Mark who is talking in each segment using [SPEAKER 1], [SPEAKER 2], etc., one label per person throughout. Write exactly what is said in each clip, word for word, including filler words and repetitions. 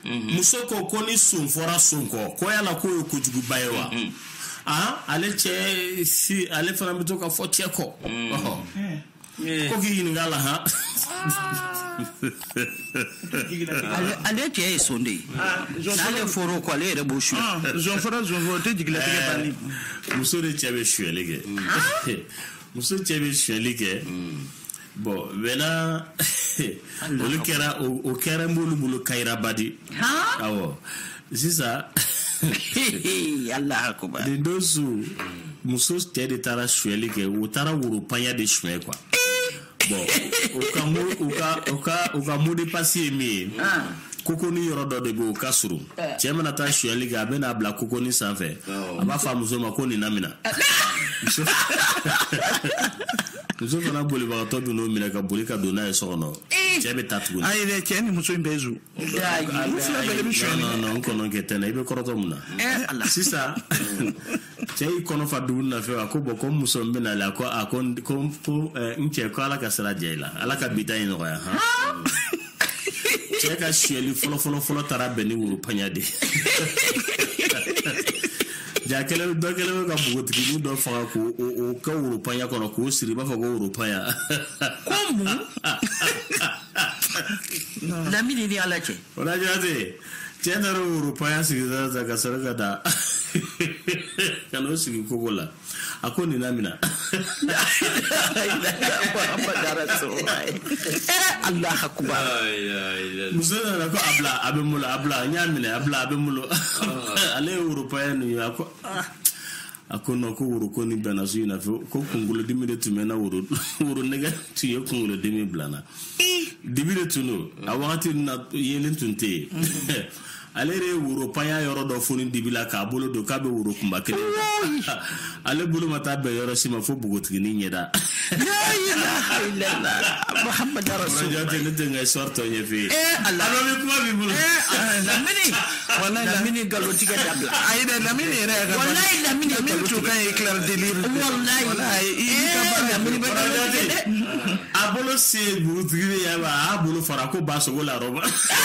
[SPEAKER 1] muso ko ko ni sun fora sun ko ko yala ko ko jugu bayewa ah ale che si ale fana bito ka fo che ko oh ko gi ni ngala ha
[SPEAKER 2] ale che sonde ale foro ko ale rebo shu
[SPEAKER 3] zo fora zo vote jigila te bani
[SPEAKER 1] muso de chebe shuelege muso chebe shuelege bon vena o kera o kera mbulu mbulu kaira badi
[SPEAKER 2] ha
[SPEAKER 1] awo sisa
[SPEAKER 2] Allah akbar
[SPEAKER 1] de dosu muso tede tara shuelege o tara wuru panya de shwe kwa bon o ka mo o ka o ka o ka mo de passer mi koko ni yoro do de go kasuru chema ta shuelege abena bla koko ni sanfe aba fa muso ma ko ni namina muso fana boli ba to du no mina ka boli ka do na so no chebe tatu
[SPEAKER 3] ai de cheni muso imbezu
[SPEAKER 1] no no ko no ke tena ibe koroto muna sisa chei kono fa du na fe ko bo ko muso mbena la ko akon ko ko nche ko ala ka sala jela ala ka bitai no ya ha cheka sheli folo folo folo tara beni wuru panyade jakele do kele ka bugo tiki do fa ko o ka wuru panya kono ko siri ba fa ko wuru panya
[SPEAKER 2] komu la mini ni ala che
[SPEAKER 1] ona jate chenaro wuru panya siri za ka saraka da kano siri kogola akoni namina
[SPEAKER 2] Allah akbar
[SPEAKER 1] musana na ko abla abemula abla nyamine abla abemulo ale européen ni ako akono ko wuro ko ni benazu na ko kungulo dimide tumena wuro wuro nega tiye kungulo dimi blana dimide tuno awati na yelen tunte ale re wuro panya yoro do foni dibila ka bolo do ka be wuro kumba kele ale bulu mata be yoro sima fo bugoti ni nyeda
[SPEAKER 2] la ilaha illallah muhammad rasulullah
[SPEAKER 1] radio te ngai sorto nyefi
[SPEAKER 2] eh Allah
[SPEAKER 1] alo mi kuma bi bulu
[SPEAKER 2] eh la mini wallahi la mini galo tiga dabla
[SPEAKER 3] ai de la mini re
[SPEAKER 2] wallahi la mini
[SPEAKER 3] galo to kan éclair délire
[SPEAKER 2] wallahi wallahi la mini be
[SPEAKER 1] abolo se bugoti ni ya ba abolo fara ko ba so la roba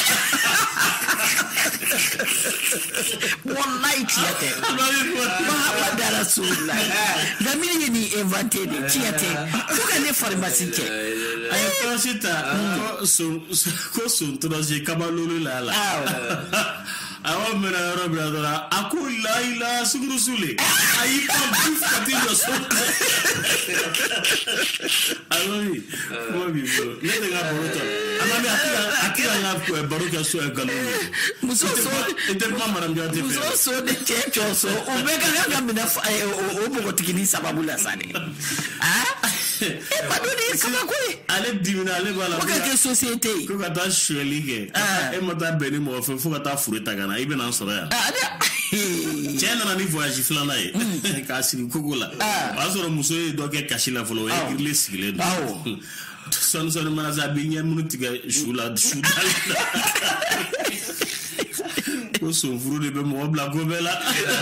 [SPEAKER 2] wallahi tiate muhammad rasulullah la mini ni inventé ni tiate ko kan ne pharmacie ke
[SPEAKER 1] ay prosita ko so ko so troje kabalulu la la awa mena robra dora akul la ila sugurusule ay ko bif katido so alori ko bi bo le de ga boruto amami akira akira na ko baruka so e galo
[SPEAKER 2] muso so
[SPEAKER 1] ite ko maram jati
[SPEAKER 2] muso so de checho so o be ga ga mina o bogo tikini sababu la sane ah e padoni kama ko
[SPEAKER 1] ale dimina ale bala
[SPEAKER 2] ko ke société
[SPEAKER 1] ko ka ta shwelige e mata beni mo fe fu ka ta fureta gana ibe na soro ya chena na ni voyage flana e ka siri kogola asoro muso e do ke kashila folo e kirle sigile do son son mana za bi nyen munu tiga shula shula ko so furu de be mo bla go bela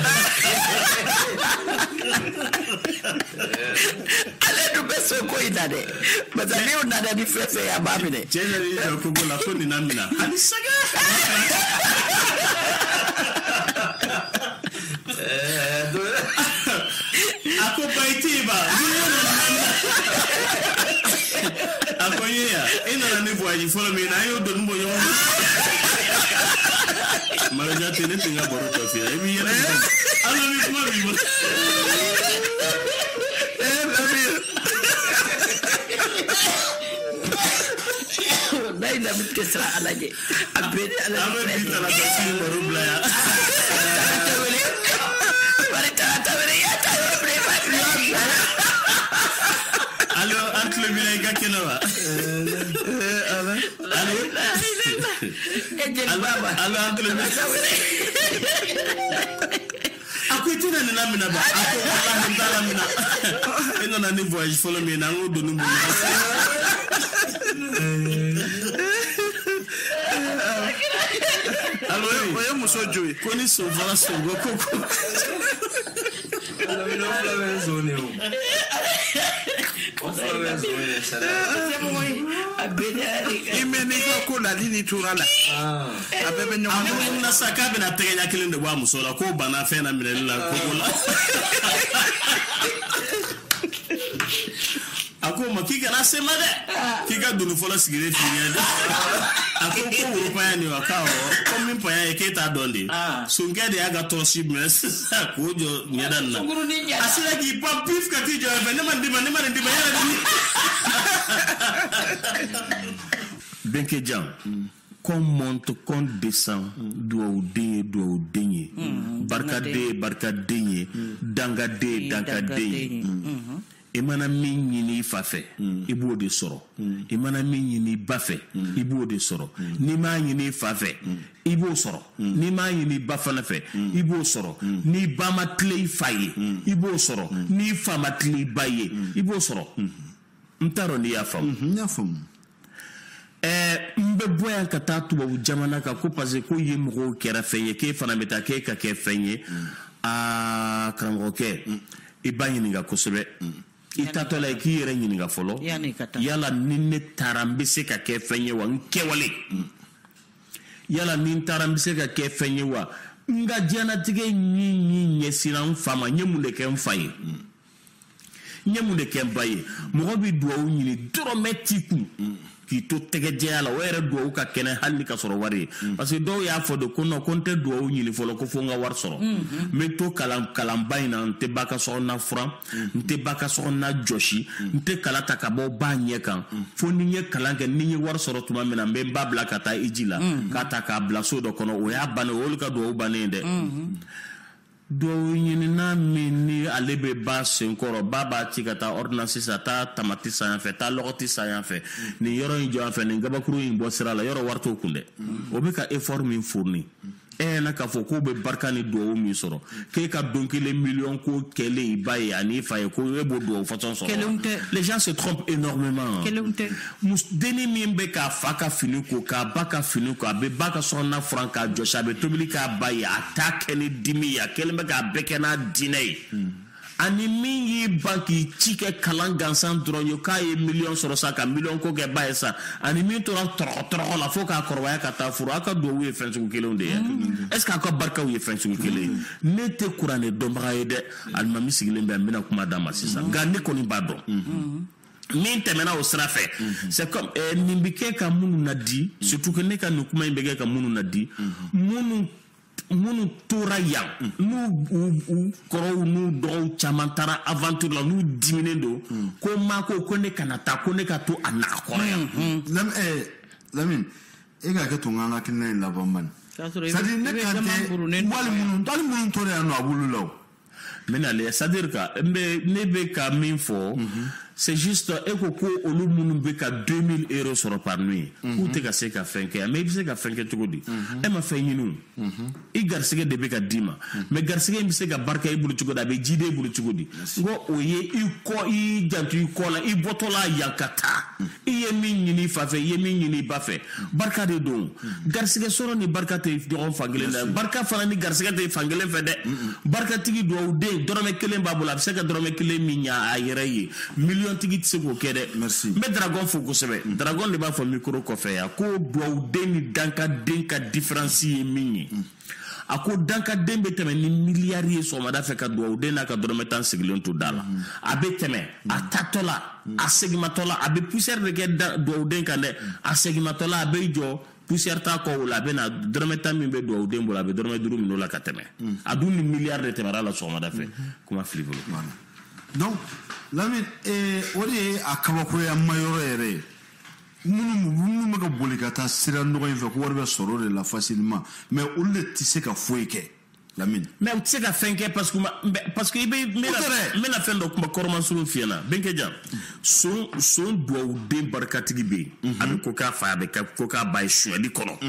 [SPEAKER 2] ale do be so ko idade bazali unada di fefe ya babine
[SPEAKER 1] chena ni ko gola ko ni namina ani saga ako paitiba ako ya ina na ni voyage follow me na yo do mbo yo maraja tene tinga boro to fi e mi yena ala mi kuma mi mo
[SPEAKER 2] eh baby dai da bitte sra alaje abede alaje
[SPEAKER 1] abede tala ta si boro bla ya
[SPEAKER 2] bare ta ta bare ya ta bare ba
[SPEAKER 1] allo antle bi lay gakena wa ala allo
[SPEAKER 2] ejel baba
[SPEAKER 1] allo antle bi akuitina ni namina ba ako wallahi ndala mina ina na ni voyage follow me na ngodo no mu allo
[SPEAKER 3] oyo muso joy
[SPEAKER 1] koni so vara so go koko
[SPEAKER 4] allo no flame zone o o flame zone sara
[SPEAKER 3] i mɛ n'i ka ko lali ni tora la a bɛɛ bɛ ɲɔgɔn
[SPEAKER 1] a mun na sa k'a bɛna tɛgɛ ɲɛ kelen de bɔ a muso la k'o banna fɛn na minɛli la koko la a ko ma k'i kana se ma dɛ k'i ka doni fɔlɔ sigilen f'i ɲɛ dɛ a ko ko woropaya nin wa k'a awɔ ko min paya ye k'e t'a dɔn de sonkɛ de y'a ka tɔrɔsi minɛ sisan k'o jɔ ɲɛda nin na a sera k'i pan pif ka t'i jɔ yen fɛ ne ma nin d'i ma ne ma nin d'i ma yɛrɛ di Benkejan qu'on monte qu'on descend duwawuden ye duwawuden ye barikaden ye barikaden ye dangaden ye dangaden ye i mana min ɲini i fa fɛ i b'o de sɔrɔ i mana min ɲini i ba fɛ i b'o de sɔrɔ n'i m'a ɲini i fa fɛ i b'o sɔrɔ n'i m'a ɲini i ba fana fɛ i b'o sɔrɔ n'i ba ma tile i fa ye i b'o sɔrɔ n'i fa ma tile i ba ye i b'o sɔrɔ n t'a dɔn n'i y'a faamu
[SPEAKER 4] n y'a faamu
[SPEAKER 1] ɛɛ n bɛ bɔ yan ka taa tubabu jamana kan ko parce que ko ye mɔgɔw kɛra fɛn ye k'e fana bɛ taa k'e ka kɛ fɛn ye aa karamɔgɔkɛ i b'a ɲininka kosɛbɛ i taatɔ la i k'i yɛrɛ ɲininka fɔlɔ yala ni ne taara n bɛ se ka kɛ fɛn ye wa n kɛwale yala ni n taara n bɛ se ka kɛ fɛn ye wa n ka diɲɛlatigɛ ɲi ɲɛsira n fa ma n ye mun de kɛ n fa ye n ye mun de kɛ n ba ye mɔgɔ bɛ duwawu ɲini dɔrɔmɛ t'i kun k'i to tɛgɛjɛya la o yɛrɛ duwawu ka kɛnɛ hali ni ka sɔrɔ wari ye parce que dɔw y'a fɔ de ko non ko n tɛ duwawu ɲini fɔlɔ ko fo n ka wari sɔrɔ n bɛ to kalan kalanba in na n tɛ ba ka sokɔnɔna furan n tɛ ba ka sokɔnɔna jɔsi n tɛ kala ta ka bɔ ba ɲɛ kan fo ni n ye kalan kɛ ni n ye wari sɔrɔ tuma min na n bɛ n ba bila ka taa hiji la k'a ta k'a bila so dɔ kɔnɔ o y'a bannen o y'olu ka duwawu bannen ye dɛ duwawu ɲinina min ni ale bɛ ba senkɔrɔ ba b'a ci ka taa ordonnance san taa tamati san yan fɛ taa lɔgɔti san yan fɛ nin yɔrɔ in jɔ yan fɛ nin gabakuru in bɔ sira la yɔrɔ wari t'o kun dɛ o bɛ ka effort min fourni e ɲɛna k'a fɔ k'o bɛ barika ni duwawu min sɔrɔ k'e ka don kelen miliyɔn ko kɛlen i ba ye ani fa ye ko e b'o duwawu fasɔn sɔrɔ les gens se trompent énormément denni min bɛ k'a fa ka fini ko k'a ba ka fini ko a bɛ ba ka sokɔnɔna furan k'a jɔsi a bɛ tobili k'a ba ye a t'a kɛ ni dimi ye a kɛlen bɛ k'a bɛɛ kɛ n'a diinɛ ye ani min y'i ban k'i ci kɛ kalan gansan dɔrɔn ye k'a ye miliyɔn sɔrɔ sa ka miliyɔn ko kɛ ba ye sa ani min tora tɔrɔgɔ tɔrɔgɔ la fo k'a kɔrɔbaya ka taa furu a ka duwawu ye fɛn sugu kelenw de ye est ce que a ka barikaw ye fɛn sugu kelen ye ne tɛ kuranɛ dɔnbaga ye dɛ alimami sigilen bɛ n bɛna kuma d'a ma sisan nka ne kɔni b'a dɔn min tɛmɛna o sira fɛ c'est comme nin bɛ kɛ ka minnu nadi surtout que ne ka nin kuma in bɛ kɛ ka minnu nadi minnu minnu tora yan n'u u kɔrɔw n'u dɔgɔw caman taara aventure la n'u diminen don ko maa ko ko ne kana taa ko ne ka to a n'a kɔrɔ yan
[SPEAKER 4] Lamine e ka kɛ to n ka hakilina in laban bani c'est à dire ne kan tɛ wali minnu hali minnu tora yan nɔ a b'olu la o
[SPEAKER 1] n bɛna lajɛ c'est à dire que ne bɛ ka min fɔ c'est juste e ko ko olu minnu bɛ ka deux mille euros sɔrɔ par nuit k'u tɛ ka se ka fɛn kɛ mais i bɛ se ka fɛn kɛ cogo di e ma fɛn ɲini o i garisɛgɛ de bɛ ka d'i ma mais garisɛgɛ in bɛ se ka barika i bolo cogo di a bɛ jiden i bolo cogo di n ko o ye i kɔ i janto i kɔ la i bɔtɔla yan ka taa i ye min ɲini i fa fɛ i ye min ɲini i ba fɛ barika de don garisɛgɛ sɔrɔ ni barika tɛ ɲɔgɔn fan kelen dɛ barika fana ni garisɛgɛ tɛ fan kelen fɛ dɛ barikatigi duwawuden dɔrɔmɛ kelen b'a bolo a bɛ se ka dɔrɔmɛ kelen min ɲa a yɛrɛ ye miliyɔn tigi tɛ se k'o kɛ dɛ n bɛ dragon fo kosɛbɛ dragon de b'a fɔ micro kɔfɛ yan ko duwawuden ni dankaden ka différence ye min ye a ko dankaden bɛ tɛmɛ ni miliyari ye sɔgɔmada fɛ ka duwawuden n'a ka dɔrɔmɛ tan sigilen to da la a bɛ tɛmɛ a tatɔ la a segimatɔ la a bɛ poussière de kɛ duwawuden kan dɛ a segimatɔ la a bɛ jɔ poussière t'a kɔ o la a bɛ na dɔrɔmɛ tan min bɛ duwawuden bolo a bɛ dɔrɔmɛ duuru minɛ o la ka tɛmɛ a dun ni miliyari de tɛmɛra la sɔgɔmada fɛ kuma fili bolo
[SPEAKER 4] donc Lamine o de ye a kabakoya mayɔrɔ yɛrɛ ye minnu minnu bɛ ka boli ka taa sira nɔgɔ in fɛ ko wari bɛ sɔrɔ o de la facilement mais olu de tɛ se ka foyi kɛ Lamine
[SPEAKER 1] mais u tɛ se ka fɛn kɛ parce que parce que i bɛ n bɛna fɛn dɔ kuma kɔrɔmasurun f'i ɲɛna Benkejan son son duwawuden barikatigi bɛ yen a bɛ ko k'a fa a bɛ ko k'a ba ye sonyali kɔnɔ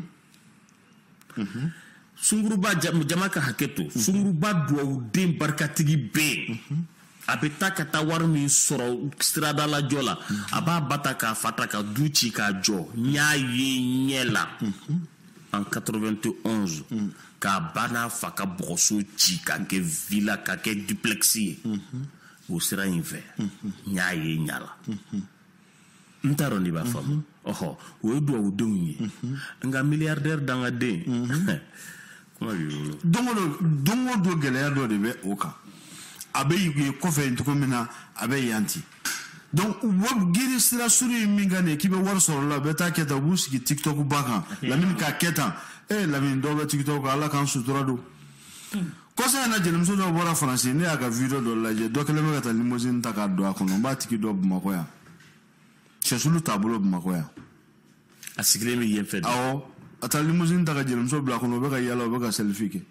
[SPEAKER 1] sunguruba jama ka hakɛ to sunguruba duwawuden barikatigi bɛ yen a bɛ taa ka taa wari min sɔrɔ siradala jɔ la a b'a ba ta k'a fa ta ka du ci k'a jɔ n y'a ye ɲɛ la en quatre-vingt-onze k'a ba n'a fa ka bɔgɔso ci k'a kɛ villa k'a kɛ duplex ye o sira in fɛ n y'a ye ɲa la ntaro ni ba fam oho wo do wo donyi nga milliardaire danga de kuma bi
[SPEAKER 4] dongo dongo do gele do de be oka abe yi ko fe ntuko mina abe yanti donc wo giri sira suri mingane kibe war soro la beta keta buski TikTok baka la min ka keta e la min do TikTok ala kan sutura do kosa na jenim so do bora français ne aga video do la je do kele me kata limousine ta ka do akono ba tiki do bumako ya chesulu tablo bumako ya
[SPEAKER 1] asigile mi yen fed
[SPEAKER 4] awo ata limousine ta ka jenim so bla kono be ka yalo be ka selfie ke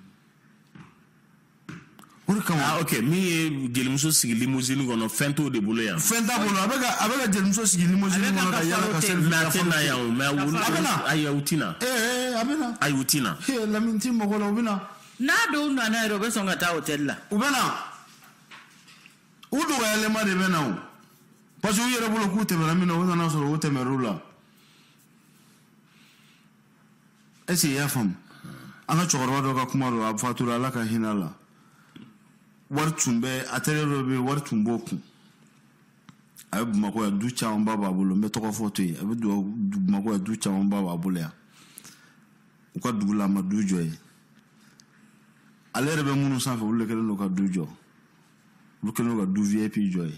[SPEAKER 1] ah ok mi jelimso sigi limousine kono fento de bolo ya
[SPEAKER 4] fenta bolo abega abega jelimso sigi limousine kono ka yala ka selfie
[SPEAKER 1] na tena ya o ma wulu ayutina
[SPEAKER 4] eh eh abena
[SPEAKER 1] ayutina
[SPEAKER 4] he la minti mo kola ubina
[SPEAKER 2] na do na na ro be songa ta hotel la
[SPEAKER 4] ubena udu ga le ma de bena o parce que yere bolo ku te bena mi no na so o te merula esi ya fam ana chorwa do ka kuma ro afatura la ka hinala wartumbe aterero be wartumbo ku abu mako ya ducha omba babulo me toko foto yi abu du mako ya ducha omba babulo ya uka dugula ma dujo yi alere be munu sanfa ulle kele no ka dujo lu kele no ka du V I P joy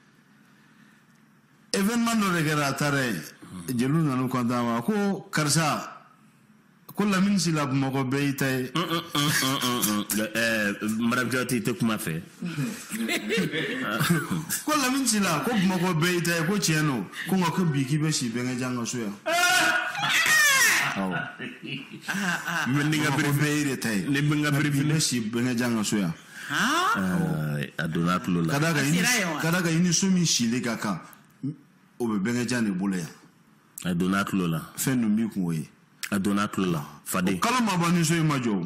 [SPEAKER 4] événement no regara tare jelu na no konta ma ko karsa ko la min si la mako be tay
[SPEAKER 1] eh madame Jati te kuma fe
[SPEAKER 4] ko la min si la ko mako be tay ko tieno ko ngako biki be si be nga janga so ya ah ah min nga be tay
[SPEAKER 1] ne nga
[SPEAKER 4] be si be nga janga so ya
[SPEAKER 2] ah
[SPEAKER 1] adona tulola
[SPEAKER 4] kada ga ini kada ga ini so mi shile kaka o be be nga jane bole ya
[SPEAKER 1] adona tulola
[SPEAKER 4] fe no mi ku we
[SPEAKER 1] adona tulola fade
[SPEAKER 4] kala ma bani so imajo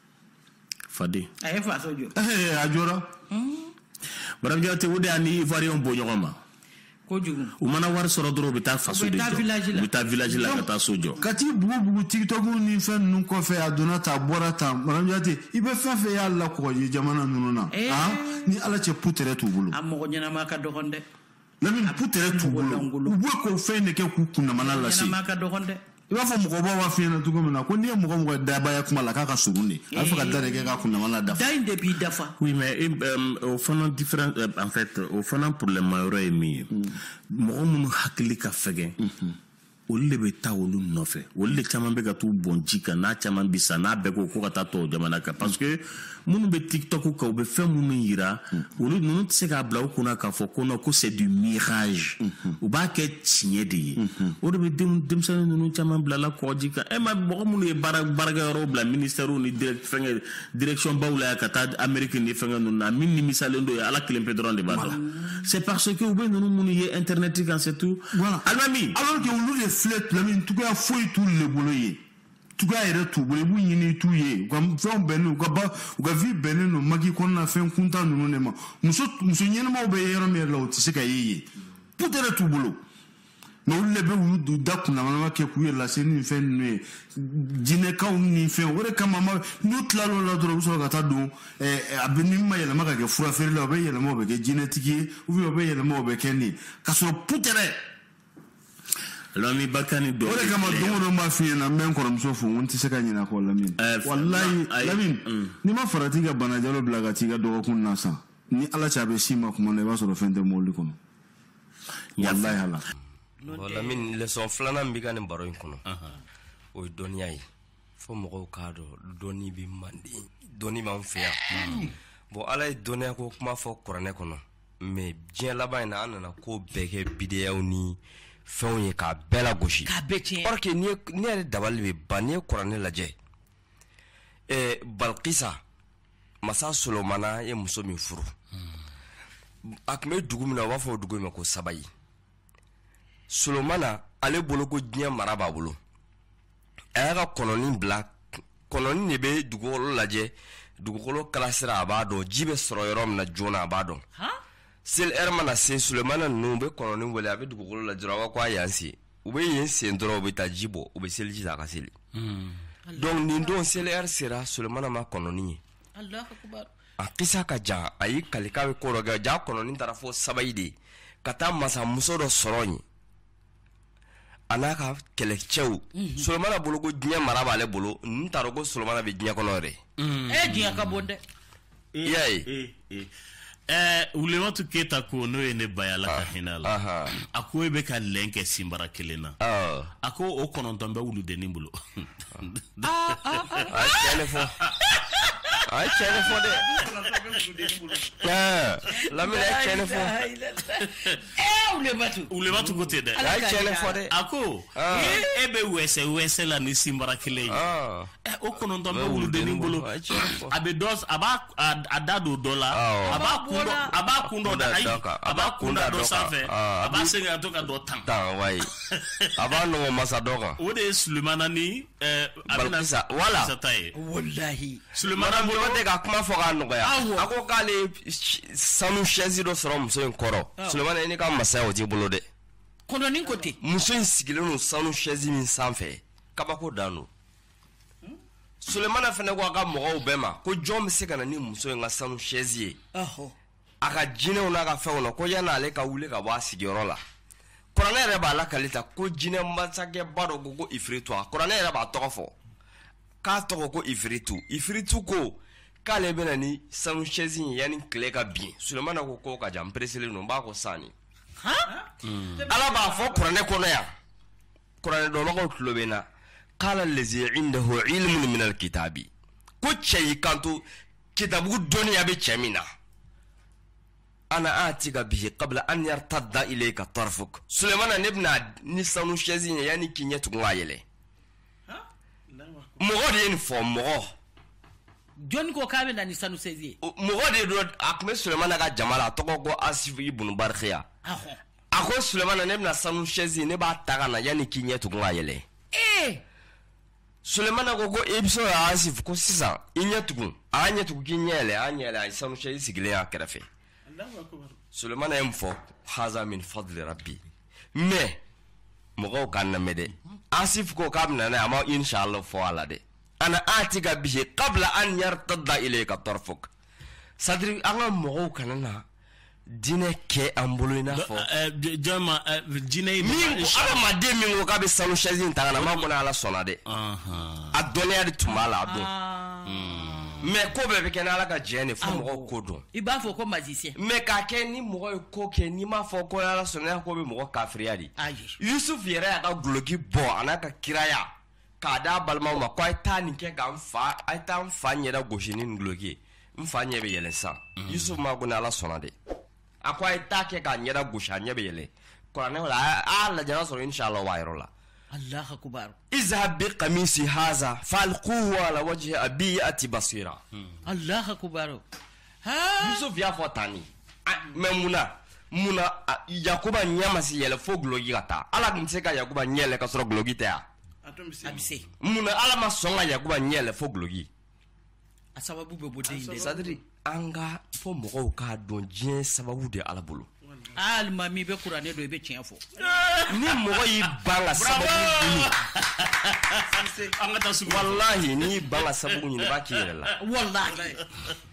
[SPEAKER 1] fade
[SPEAKER 2] ay fa so jo
[SPEAKER 4] eh ajora
[SPEAKER 1] madame Jati wode ani varion bo nyoma
[SPEAKER 2] ko jugu
[SPEAKER 1] o mana war soro dro bita faso de jo bita village la kata sojo
[SPEAKER 4] kati bugu bugu TikTok ni fe nun ko fe adona ta bora ta madame Jati ibe fe fe ya Allah ko je jamana nununa ah ni ala che putere tu bulu
[SPEAKER 2] am ko nyana ma ka dokonde
[SPEAKER 4] lamin putere tu bulu ubo ko fe ne ke ku kunna manala si
[SPEAKER 2] nyana ma ka dokonde
[SPEAKER 4] iba fo mko ba wa fi na tu ko na ko ni mko mko da ba ya kuma la ka ka surune afa ka dare ke ka kunna manala da
[SPEAKER 2] dai de bi dafa
[SPEAKER 1] oui mais au fond différent en fait au fond pour les mayoro et mi mo mun hakili ka fege olle be ta olu nofe olle chama be ka tu bonjika na chama bisa na be ko ko ta to jamana ka parce que munu be TikTok ko be fe munu yira olu nunu tse ka bla ko na ka fo ko no ko c'est du mirage ou ba ke tsinye di o be dim dim sa nunu chama bla la ko jika e ma bo munu e bara bara ro bla ministère ni direct fenge direction bawla ka ta Amerique ni fenge nunu na min ni misalendo ya ala kilim pedron de bado c'est parce que ou be nunu munu ye internet quand c'est tout
[SPEAKER 4] voilà
[SPEAKER 1] almami
[SPEAKER 4] alors que olu de flet la min tuga foi tout le boloye tuga ere tu bole bu yini tu ye gam fon benu ga ba ga vi benu no magi kon na fen kunta no ne ma muso muso nyene ma be yero me law ti se ka yeye putere tu bolo no le be wu du da kuna ma ke ku ye la se ni fen ne jine ka ni fen wore kama ma no tlalo la dro so ga ta do e abeni ma yele ma ga ke fura feri la be yele mo be ke jine tiki u bi be yele mo be ke ni ka so putere
[SPEAKER 1] Lami bakani do.
[SPEAKER 4] Ore kama dongo ma fi na men ko mso fu wonti se ka nyina ko lamin. Wallahi lamin ni ma farati ga bana jalo blaga ti ga do ko nasa. Ni ala cha be sima ko ne ba so do fende mo li kono. Wallahi hala.
[SPEAKER 5] Lamin le son flana mbiga ne baro kono. O doniya yi. Fo mo ko ka do doni bi mandi. Doni ma mfia. Bo ala doniya ko kuma fo korane kono. Me jien laba ina anana ko beke bideo ni fɛnw ye k'a bɛɛ la gosi
[SPEAKER 2] k'a bɛɛ tiɲɛ
[SPEAKER 5] or que ni ni yɛrɛ dabali bɛ ban ni ye kuranɛ lajɛ eh Balkisa masa Solomana ye muso min furu a tun bɛ dugu min na u b'a fɔ o dugu in ma ko Sabayi Solomana ale bolo ko diɲɛ mara b'a bolo a y'a ka kɔnɔni bila kɔnɔni de bɛ dugukolo lajɛ dugukolo kalasira a b'a dɔn ji bɛ sɔrɔ yɔrɔ min na joona a b'a dɔn sel ermana se Sulemana no be koloni wele ave dugukolo la jira wa kwa yansi ube yen sen dro be tajibo ube selji ta kaseli donc ni don sel er sera Sulemana ma koloni
[SPEAKER 2] Allah akbar
[SPEAKER 5] a kisa ka ja ayi kalika be ko roga ja koloni tarafo sabayide kata masa muso do soronyi anaka kɛlɛcɛw Solomana bolo ko diɲɛ mara b'ale bolo n t'a dɔn ko Solomana bɛ diɲɛ kɔnɔ yɛrɛ
[SPEAKER 2] e diɲɛ ka bon dɛ
[SPEAKER 5] i y'a ye
[SPEAKER 1] eh Wulematu Keyita ko n'o ye ne bayala ka hinɛ la a ko e bɛ ka lɛn kɛ sinbara kelen na a ko o kɔnɔntɔn bɛ wuludennin bolo
[SPEAKER 5] a cɛ ne fɔ a cɛ ne fɔ dɛ Lamine a cɛ ne fɔ
[SPEAKER 2] eh Wulematu
[SPEAKER 1] Wulematu ko ten dɛ
[SPEAKER 5] a cɛ ne fɔ dɛ
[SPEAKER 1] a ko e bɛ wɛsɛ wɛsɛ la ni sinbara kelen ye o kɔnɔntɔn bɛ wuludennin bolo a bɛ dɔ a b'a a da don dɔ la a b'a kun dɔ a b'a kun dɔ da ayi a b'a kun da dɔ sanfɛ a b'a segin ka to ka dɔ tan
[SPEAKER 5] tan wayi a b'a nɔgɔ masa dɔ kan
[SPEAKER 1] o de ye Sulemana ni a bɛna
[SPEAKER 5] sa wala
[SPEAKER 1] sata ye
[SPEAKER 2] wallahi
[SPEAKER 5] Sulemana bolo tɛ ka kuma fɔ k'a nɔgɔya a ko k'ale sanu chaise dɔ sɔrɔ muso in kɔrɔ Sulemana ne ka masaya o t'i bolo dɛ
[SPEAKER 2] kɔnɔnin ko ten
[SPEAKER 5] muso in sigilen don sanu chaise min sanfɛ kabako dan don Sulemana fana ko a ka mɔgɔw bɛɛ ma ko jɔn bɛ se ka na ni muso in ka sanu chaise ye a ka jinɛw n'a ka fɛnw na ko yan'ale ka wuli ka bɔ a sigiyɔrɔ la kuranɛ yɛrɛ b'a la kali ta ko jinɛ masakɛba dɔ ko ko Ifiritu a kuranɛ yɛrɛ b'a tɔgɔ fɔ k'a tɔgɔ ko Ifiritu Ifiritu ko k'ale bɛna ni sanu chaise in yanni tile ka bin Sulemana ko ko ka jan pereselen don b'a ko sani ala b'a fɔ kuranɛ kɔnɔ yan kuranɛ dɔnbagaw tulo bɛ na kala lezi indahu ilmun min alkitabi ko cɛ y'i kanto kitabu dɔnniya bɛ cɛ min na ana atika bihi qabla an yartadda ilayka tarfuk Sulemana ne bɛna ni sanu chaise in yanni k'i ɲɛ tugun a yɛlɛ mɔgɔ de ye nin fɔ mɔgɔ
[SPEAKER 2] jɔnni ko k'a bɛ na ni sanu chaise ye
[SPEAKER 5] mɔgɔ de don a tun bɛ Sulemana ka jama la a tɔgɔ ko Asif ibn Barkiya a ko Sulemana ne bɛna sanu chaise ne b'a ta ka na yanni k'i ɲɛ tugun a yɛlɛ
[SPEAKER 2] eh
[SPEAKER 5] Sulemana ko ko e bɛ se ka Asif ko sisan i ɲɛ tugun a y'a ɲɛ tugun k'i ɲɛ yɛlɛ a ɲɛ yɛlɛ a ye sanu chaise sigilen y'a kɛrɛfɛ Sulemana ye mun fɔ haza min fadli rabbi mais mɔgɔw ka namɛ dɛ Asif ko k'a bɛna n'a ye a ma inshallah fɔ a la dɛ ana atika bihi qabla an yartadda ilayka tarfuk sadiri an ka mɔgɔw kana na dinɛ kɛ an bolo i n'a fɔ
[SPEAKER 1] jama jinɛ
[SPEAKER 5] min ko adamaden min ko k'a bɛ sanu chaise in ta ka na m'a ko ala sɔnna dɛ a dɔnniya de tun b'a la a don mais ko bɛɛ bɛ kɛ ni ala ka jɛn de fo mɔgɔw ko dɔn
[SPEAKER 2] i b'a fɔ ko magicien
[SPEAKER 5] mais k'a kɛ ni mɔgɔ ye ko kɛ n'i m'a fɔ ko ala sɔnna ko bɛ mɔgɔ kafiriya de Yusuf yɛrɛ y'a ka guloki bɔ a n'a ka kiraya k'a d'a balimaw ma ko a ye taa nin kɛ k'an fa a ye taa n fa ɲɛda gosi ni nin guloki ye n fa ɲɛ bɛ yɛlɛ sisan Yusuf m'a ko ni ala sɔnna de a ko a ye taa kɛ k'a ɲɛda gosi a ɲɛ bɛ yɛlɛ kuranɛ la a y'a lajɛ n'a sɔrɔ inshallah b'a yɔrɔ la
[SPEAKER 2] Allahu akbar
[SPEAKER 5] izhab bi qamisi haza falquhu ala wajhi abi ati basira
[SPEAKER 2] Allahu akbar ha
[SPEAKER 5] Yusuf y'a fɔ tan ni mais muna muna Yakuba ɲɛ ma se yɛlɛ fo guloki ka taa ala tun tɛ se ka Yakuba ɲɛ yɛlɛ ka sɔrɔ guloki tɛ yan
[SPEAKER 2] a bɛ se
[SPEAKER 5] muna ala ma sɔn ka Yakuba ɲɛ yɛlɛ fo guloki
[SPEAKER 2] a sababu bɛ bɔ den in de
[SPEAKER 5] c'est-à-dire an ka fɔ mɔgɔw k'a dɔn diɲɛ sababu de ala bolo
[SPEAKER 2] alimami bɛ kuranɛ dɔn i bɛ tiɲɛ fɔ
[SPEAKER 5] ni mɔgɔ y'i ban ka sababu ɲini
[SPEAKER 1] an ka taa sugu
[SPEAKER 5] wallahi n'i ban ka sababu ɲini i b'a k'i yɛrɛ la
[SPEAKER 2] wallahi